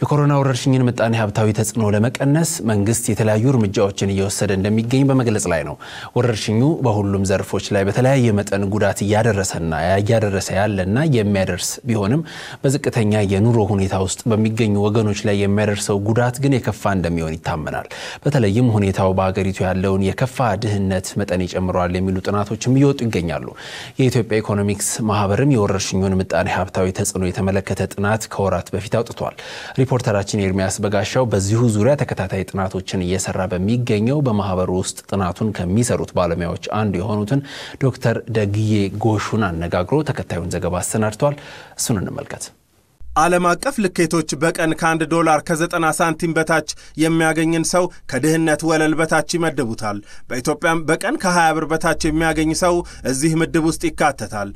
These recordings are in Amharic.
የኮሮና ወረርሽኝን ምጣኔ ሀብታዊ ተጽዕኖ ለመቀነስ መንግስት የተለያዩ እርምጃዎችን እየወሰደ እንደሚገኝ በመግለጽ ላይ ነው። ወረርሽኙ በሁሉም ዘርፎች ላይ በተለያየ መጠን ጉዳት እያደረሰ ያለና የሚያደርስ ቢሆንም በዝቅተኛ የኑሮ ሁኔታ ውስጥ በሚገኙ ወገኖች ላይ የሚያደርሰው ጉዳት ግን የከፋ እንደሚሆን ይታመናል። በተለይም ሁኔታው በአገሪቱ ያለውን የከፋ ድህነት መጠን ይጨምራል የሚሉ ጥናቶችም እየወጡ ይገኛሉ። የኢትዮጵያ ኢኮኖሚክስ ማህበርም የወረርሽኙን ምጣኔ ሀብታዊ ተጽዕኖ የተመለከተ ጥናት ከወራት በፊት አውጥቷል። ሪፖርተራችን ኤርሚያስ በጋሻው በዚሁ ዙሪያ ተከታታይ ጥናቶችን እየሰራ በሚገኘው በማህበሩ ውስጥ ጥናቱን ከሚሰሩት ባለሙያዎች አንዱ የሆኑትን ዶክተር ደግዬ ጎሹን አነጋግሮ ተከታዩን ዘገባ አሰናድቷል። እሱን እንመልከት። ዓለም አቀፍ ልኬቶች በቀን $1 ከ90 ሳንቲም በታች የሚያገኝን ሰው ከድህነት ወለል በታች ይመድቡታል። በኢትዮጵያም በቀን ከ20 ብር በታች የሚያገኝ ሰው እዚህ ምድብ ውስጥ ይካተታል።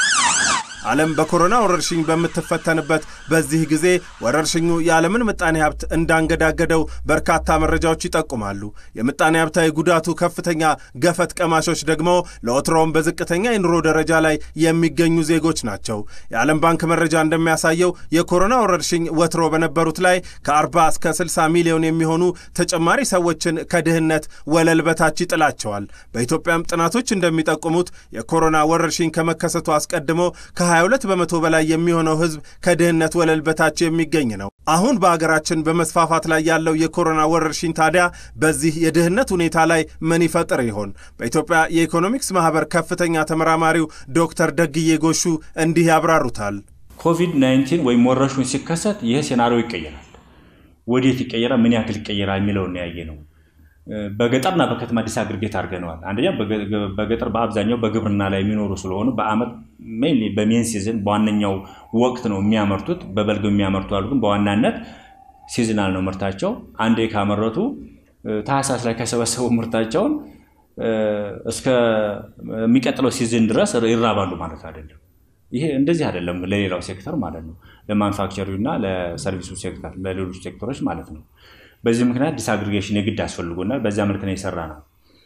ዓለም በኮሮና ወረርሽኝ በምትፈተንበት በዚህ ጊዜ ወረርሽኙ የዓለምን ምጣኔ ሀብት እንዳንገዳገደው በርካታ መረጃዎች ይጠቁማሉ። የምጣኔ ሀብታዊ ጉዳቱ ከፍተኛ ገፈት ቀማሾች ደግሞ ለወትሮም በዝቅተኛ የኑሮ ደረጃ ላይ የሚገኙ ዜጎች ናቸው። የዓለም ባንክ መረጃ እንደሚያሳየው የኮሮና ወረርሽኝ ወትሮ በነበሩት ላይ ከ40 እስከ 60 ሚሊዮን የሚሆኑ ተጨማሪ ሰዎችን ከድህነት ወለል በታች ይጥላቸዋል። በኢትዮጵያም ጥናቶች እንደሚጠቁሙት የኮሮና ወረርሽኝ ከመከሰቱ አስቀድሞ ከ22 በመቶ በላይ የሚሆነው ህዝብ ከድህነት ወለል በታች የሚገኝ ነው። አሁን በአገራችን በመስፋፋት ላይ ያለው የኮሮና ወረርሽኝ ታዲያ በዚህ የድህነት ሁኔታ ላይ ምን ይፈጥር ይሆን? በኢትዮጵያ የኢኮኖሚክስ ማህበር ከፍተኛ ተመራማሪው ዶክተር ደግዬ ጎሹ እንዲህ ያብራሩታል። ኮቪድ-19 ወይም ወረርሽኙ ሲከሰት ይህ ሴናሪዮ ይቀየራል። ወዴት ይቀየራል? ምን ያክል ይቀየራል የሚለው ነው ያየነው። በገጠርና በከተማ ዲስአግሪጌት አድርገናል። አንደኛ በገጠር በአብዛኛው በግብርና ላይ የሚኖሩ ስለሆኑ በአመት ሜንሊ በሜን ሲዝን በዋነኛው ወቅት ነው የሚያመርቱት። በበልግ የሚያመርቱ አሉ፣ ግን በዋናነት ሲዝናል ነው ምርታቸው። አንዴ ካመረቱ ታህሳስ ላይ ከሰበሰቡ ምርታቸውን እስከ የሚቀጥለው ሲዝን ድረስ ይራባሉ ማለት አይደለም። ይሄ እንደዚህ አይደለም ለሌላው ሴክተር ማለት ነው፣ ለማኑፋክቸሪንግና ለሰርቪሱ ሴክተር ለሌሎች ሴክተሮች ማለት ነው። በዚህ ምክንያት ዲስአግሪጌሽን የግድ ያስፈልጎናል። በዛ መልኩ ነው የሰራነው።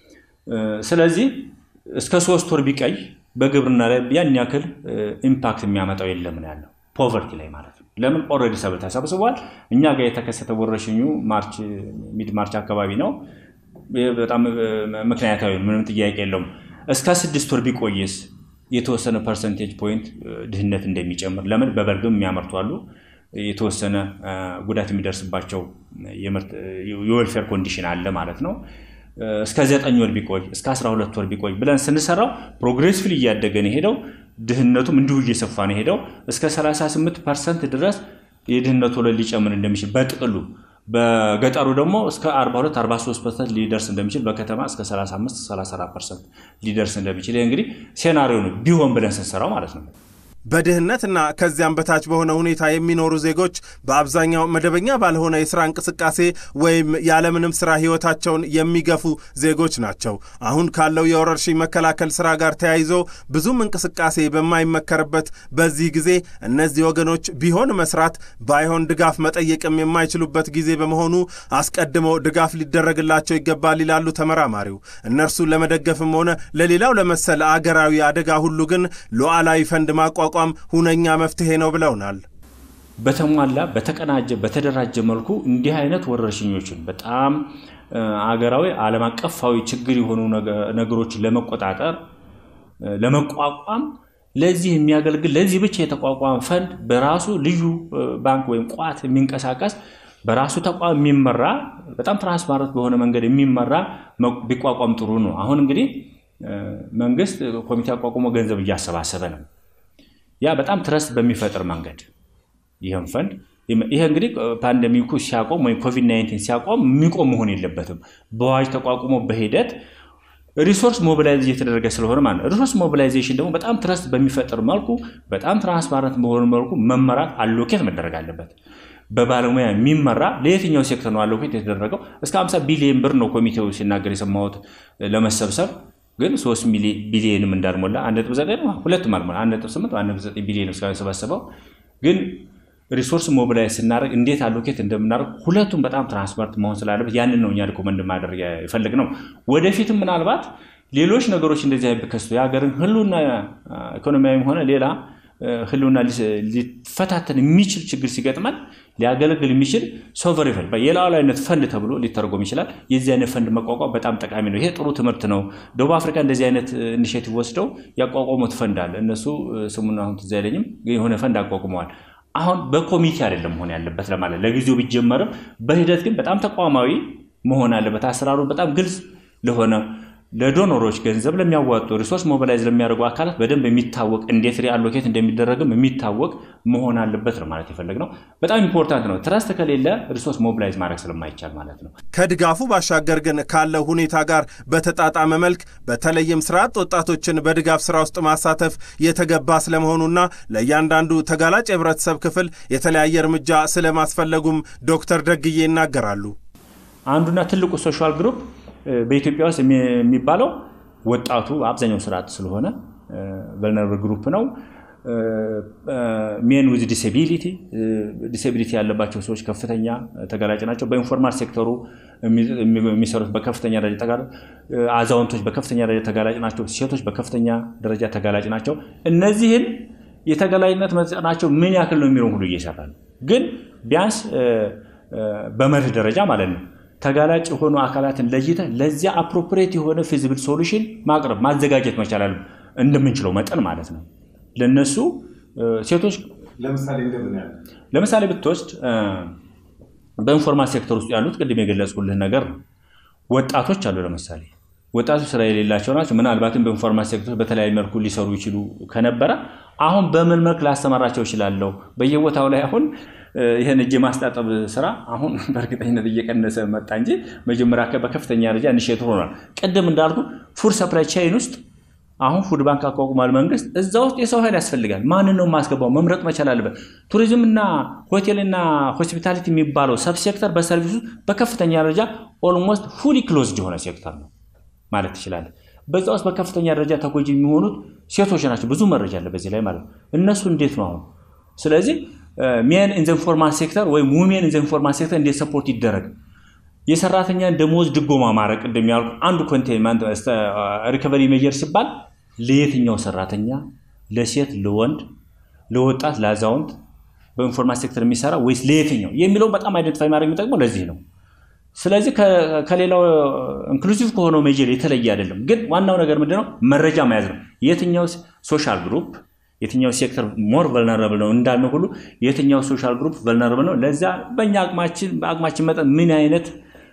ስለዚህ እስከ 3 ወር ቢቀይ በግብርና ላይ ያን ያክል ኢምፓክት የሚያመጣው የለም ነው ያለው፣ ፖቨርቲ ላይ ማለት ነው። ለምን ኦሬዲ ሰብል ተሰብስቧል። እኛ ጋር የተከሰተው ወረርሽኙ ሚድ ማርች አካባቢ ነው። በጣም ምክንያታዊ ምንም ጥያቄ የለውም። እስከ 6 ወር ቢቆይስ የተወሰነ ፐርሰንቴጅ ፖይንት ድህነት እንደሚጨምር፣ ለምን በበልግም የሚያመርቱ አሉ የተወሰነ ጉዳት የሚደርስባቸው የዌልፌር ኮንዲሽን አለ ማለት ነው። እስከ 9 ወር ቢቆይ እስከ 12 ወር ቢቆይ ብለን ስንሰራው ፕሮግሬሲቭሊ እያደገ ነው ሄደው፣ ድህነቱም እንዲሁ እየሰፋ ነው ሄደው እስከ 38% ድረስ የድህነቱ ላይ ሊጨምር እንደሚችል በጥቅሉ፣ በገጠሩ ደግሞ እስከ 42-43% ሊደርስ እንደሚችል፣ በከተማ እስከ 35-34% ሊደርስ እንደሚችል እንግዲህ ሴናሪዮ ነው ቢሆን ብለን ስንሰራው ማለት ነው። በድህነትና ከዚያም በታች በሆነ ሁኔታ የሚኖሩ ዜጎች በአብዛኛው መደበኛ ባልሆነ የሥራ እንቅስቃሴ ወይም ያለምንም ሥራ ሕይወታቸውን የሚገፉ ዜጎች ናቸው። አሁን ካለው የወረርሽኝ መከላከል ሥራ ጋር ተያይዞ ብዙም እንቅስቃሴ በማይመከርበት በዚህ ጊዜ እነዚህ ወገኖች ቢሆን መስራት ባይሆን ድጋፍ መጠየቅም የማይችሉበት ጊዜ በመሆኑ አስቀድሞ ድጋፍ ሊደረግላቸው ይገባል ይላሉ ተመራማሪው። እነርሱን ለመደገፍም ሆነ ለሌላው ለመሰለ አገራዊ አደጋ ሁሉ ግን ሉዓላዊ ፈንድ ማቋቋም ሁነኛ መፍትሄ ነው ብለውናል። በተሟላ በተቀናጀ በተደራጀ መልኩ እንዲህ አይነት ወረርሽኞችን በጣም አገራዊ ዓለም አቀፋዊ ችግር የሆኑ ነገሮችን ለመቆጣጠር ለመቋቋም ለዚህ የሚያገልግል ለዚህ ብቻ የተቋቋመ ፈንድ በራሱ ልዩ ባንክ ወይም ቋት የሚንቀሳቀስ በራሱ ተቋም የሚመራ በጣም ትራንስፓረንት በሆነ መንገድ የሚመራ ቢቋቋም ጥሩ ነው። አሁን እንግዲህ መንግስት ኮሚቴ አቋቁሞ ገንዘብ እያሰባሰበ ነው። ያ በጣም ትረስት በሚፈጥር መንገድ ይሄን ፈንድ ይሄ እንግዲህ ፓንደሚኩ ሲያቆም ወይ ኮቪድ-19 ሲያቆም የሚቆም መሆን የለበትም። በዋጅ ተቋቁሞ በሂደት ሪሶርስ ሞቢላይዝ እየተደረገ ስለሆነ ማለት ሪሶርስ ሞቢላይዜሽን ደግሞ በጣም ትረስት በሚፈጥር መልኩ በጣም ትራንስፓረንት በሆነ መልኩ መመራት አሎኬት መደረግ አለበት። በባለሙያ የሚመራ ለየትኛው ሴክተር ነው አሎኬት የተደረገው? እስከ 50 ቢሊዮን ብር ነው ኮሚቴው ሲናገር የሰማሁት ለመሰብሰብ፣ ግን 3 ቢሊዮንም እንዳልሞላ 1.9 ነው 2 ማለት 1.8 1.9 ቢሊዮን እስካሁን ሰበሰበው። ግን ሪሶርስ ሞቢላይዝ ስናደርግ እንዴት አሎኬት እንደምናደርግ ሁለቱም በጣም ትራንስፓረንት መሆን ስላለበት ያንን ነው እኛ ሪኮመንድ ማድረግ ይፈልግነው። ወደፊትም ምናልባት ሌሎች ነገሮች እንደዚህ አይበከስቱ ያገርን ሁሉና ኢኮኖሚያዊም ሆነ ሌላ ህልውና ሊፈታተን የሚችል ችግር ሲገጥመን ሊያገለግል የሚችል ሶቨሬን ፈንድ የሉዓላዊነት ፈንድ ተብሎ ሊተረጎም ይችላል የዚህ አይነት ፈንድ መቋቋም በጣም ጠቃሚ ነው ይሄ ጥሩ ትምህርት ነው ደቡብ አፍሪካ እንደዚህ አይነት ኢኒሺዬቲቭ ወስደው ያቋቋሙት ፈንድ አለ እነሱ ስሙን አሁን ትዝ አይለኝም የሆነ ፈንድ አቋቁመዋል አሁን በኮሚቴ አይደለም ሆነ ያለበት ለማለት ለጊዜው ቢጀመርም በሂደት ግን በጣም ተቋማዊ መሆን አለበት አሰራሩ በጣም ግልጽ ለሆነ ለዶኖሮች ገንዘብ ለሚያዋጡ ሪሶርስ ሞቢላይዝ ለሚያደርጉ አካላት በደንብ የሚታወቅ እንዴት ሪአሎኬት እንደሚደረግም የሚታወቅ መሆን አለበት ነው ማለት ይፈልግነው በጣም ኢምፖርታንት ነው ትረስት ከሌለ ሪሶርስ ሞቢላይዝ ማድረግ ስለማይቻል ማለት ነው ከድጋፉ ባሻገር ግን ካለው ሁኔታ ጋር በተጣጣመ መልክ በተለይም ስርዓት ወጣቶችን በድጋፍ ስራ ውስጥ ማሳተፍ የተገባ ስለመሆኑና ለእያንዳንዱ ተጋላጭ የህብረተሰብ ክፍል የተለያየ እርምጃ ስለማስፈለጉም ዶክተር ደግዬ ይናገራሉ አንዱና ትልቁ ሶሻል ግሩፕ በኢትዮጵያ ውስጥ የሚባለው ወጣቱ አብዛኛው ስርዓት ስለሆነ vulnerable group ነው men with disability ያለባቸው ሰዎች ከፍተኛ ተጋላጭ ናቸው በኢንፎርማል ሴክተሩ የሚሰሩት በከፍተኛ ደረጃ ተጋላጭ አዛውንቶች በከፍተኛ ደረጃ ተጋላጭ ናቸው ሴቶች በከፍተኛ ደረጃ ተጋላጭ ናቸው እነዚህን የተጋላጭነት መጠናቸው ምን ያክል ነው የሚለው ሁሉ እየሰራል ግን ቢያንስ በመርህ ደረጃ ማለት ነው ተጋላጭ ሆኖ አካላትን ለይተ ለዚያ አፕሮፕሪየት የሆነ ፊዚብል ሶሉሽን ማቅረብ ማዘጋጀት መቻላል እንደምንችለው መጠን ማለት ነው ለነሱ ሴቶች ለምሳሌ ብትወስድ በኢንፎርማል ሴክተር ውስጥ ያሉት ቅድም የገለጽኩልህ ነገር ወጣቶች አሉ ለምሳሌ ወጣቶች ስራ የሌላቸው ናቸው ምናልባትም በኢንፎርማል ሴክተር በተለያየ መልኩ ሊሰሩ ይችሉ ከነበረ አሁን በምን መልኩ ላስተማራቸው ይችላል በየቦታው ላይ አሁን ይሄን እጅ ማስጣጠብ ስራ አሁን በርግጠኝነት እየቀነሰ መጣ እንጂ መጀመሪያ በከፍተኛ ደረጃ ኢኒሺዬቲቭ ሆኗል ቀደም እንዳልኩ ፉድ ሰፕላይ ቼይን ውስጥ አሁን ፉድ ባንክ አቋቁሟል መንግስት እዛ ውስጥ የሰው ኃይል ያስፈልጋል ማንን ነው ማስገባው መምረጥ መቻል አለበት ቱሪዝም እና ሆቴልና ሆስፒታሊቲ የሚባለው ሰብ ሴክተር በሰርቪሱ በከፍተኛ ደረጃ ኦልሞስት ፉሊ ክሎዝድ የሆነ ሴክተር ነው ማለት ይችላል በዛ ውስጥ በከፍተኛ ደረጃ ተጎጂ የሚሆኑት ሴቶች ናቸው ብዙ መረጃ አለ በዚህ ላይ ማለት እነሱ እንዴት ነው አሁን ስለዚህ men in the informal sector ወይ women in the informal sector እንደ ሰፖርት ይደረግ የሰራተኛ ደሞዝ ድጎማ ማረቅ እንደሚያልቁ አንዱ ኮንቴንመንት ሪከቨሪ ሜጀር ሲባል ለየትኛው ሰራተኛ ለሴት ለወንድ ለወጣት ለአዛውንት በኢንፎርማል ሴክተር የሚሰራ ወይስ ለየትኛው የሚለው በጣም አይደንቲፋይ ማድረግ የሚጠቅመው ለዚህ ነው ስለዚህ ከሌላው ኢንክሉሲቭ ከሆነው ሜጀር የተለየ አይደለም ግን ዋናው ነገር ምንድነው መረጃ መያዝ ነው የትኛው ሶሻል ግሩፕ የትኛው ሴክተር ሞር vulnerable ነው እንዳልነው ሁሉ የትኛው ሶሻል ግሩፕ vulnerable ነው ለዛ በእኛ አቅማችን መጠን ምን አይነት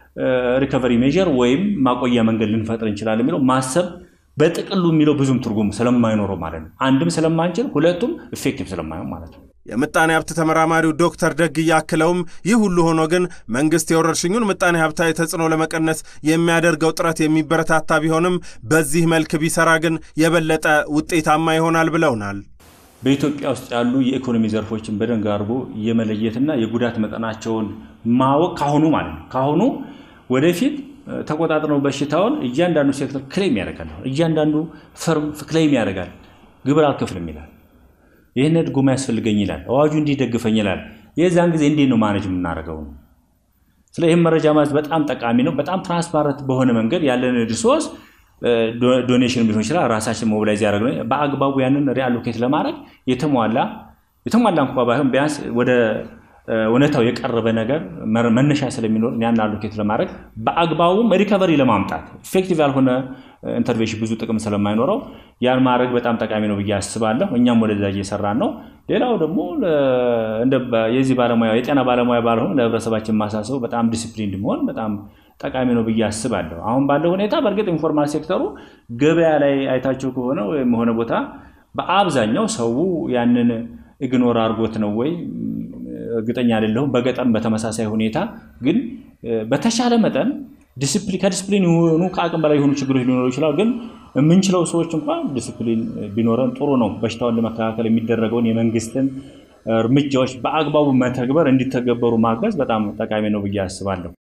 ሪከቨሪ ሜጀር ወይም ማቆያ መንገድ ልንፈጥር እንችላለን የሚለው ማሰብ በጥቅሉ የሚለው ብዙም ትርጉም ስለማይኖረው ማለት ነው አንድም ስለማንችል ሁለቱም ኢፌክቲቭ ስለማይሆን ማለት ነው የምጣኔ ሀብት ተመራማሪው ዶክተር ደግዬ ያክለውም ይህ ሁሉ ሆኖ ግን መንግስት የወረርሽኙን ምጣኔ ሀብታዊ ተጽዕኖ ለመቀነስ የሚያደርገው ጥረት የሚበረታታ ቢሆንም በዚህ መልክ ቢሰራ ግን የበለጠ ውጤታማ ይሆናል ብለውናል በኢትዮጵያ ውስጥ ያሉ የኢኮኖሚ ዘርፎችን በደንብ አድርጎ የመለየትና የጉዳት መጠናቸውን ማወቅ ካሁኑ ማለት ነው ካሁኑ ወደፊት ተቆጣጥረው በሽታውን እያንዳንዱ ሴክተር ክሌም ያደርጋል እያንዳንዱ ፈርም ክሌም ያደርጋል ግብር አልከፍልም ይላል ይሄን ድጎማ ያስፈልገኝ ይላል አዋጁ እንዲደግፈኝ ይላል የዛን ጊዜ እንዴት ነው ማኔጅ የምናደርገው ነው ስለዚህ መረጃ ማለት በጣም ጠቃሚ ነው በጣም ትራንስፓረንት በሆነ መንገድ ያለን ሪሶርስ ዶኔሽን ቢሆን ይችላል ራሳችን ሞቢላይዝ ያደርገው በአግባቡ ያንን ሪአሎኬት ለማድረግ የተሟላ እንኳን ባይሆን ቢያንስ ወደ ወነታው የቀረበ ነገር መነሻ ስለሚኖር ያን አሎኬት ለማድረግ በአግባቡ ሪከቨሪ ለማምጣት ኢፌክቲቭ ያልሆነ ኢንተርቬንሽን ብዙ ጥቅም ስለማይኖረው ያን ማድረግ በጣም ጠቃሚ ነው ብዬ አስባለሁ እኛም ወደዛ እየሰራን ነው ሌላው ደግሞ እንደ የዚህ ባለሙያ የጤና ባለሙያ ባልሆነ ለህብረተሰባችን ማሳሰብ በጣም ዲሲፕሊንድ መሆን በጣም ጠቃሚ ነው ብዬ አስባለሁ አሁን ባለው ሁኔታ በርግጥ ኢንፎርማል ሴክተሩ ገበያ ላይ አይታችሁ ከሆነ ወይም ሆነ ቦታ በአብዛኛው ሰው ያንን ኢግኖር አርጎት ነው ወይ እርግጠኛ አይደለሁም በገጠም በተመሳሳይ ሁኔታ ግን በተሻለ መጠን ዲሲፕሊን የሆኑ ከአቅም በላይ የሆኑ ችግሮች ሊኖሩ ይችላል ግን የምንችለው ሰዎች እንኳን ዲሲፕሊን ቢኖረን ጥሩ ነው በሽታውን ለመከላከል የሚደረገውን የመንግስትን እርምጃዎች በአግባቡ መተግበር እንዲተገበሩ ማገዝ በጣም ጠቃሚ ነው ብዬ አስባለሁ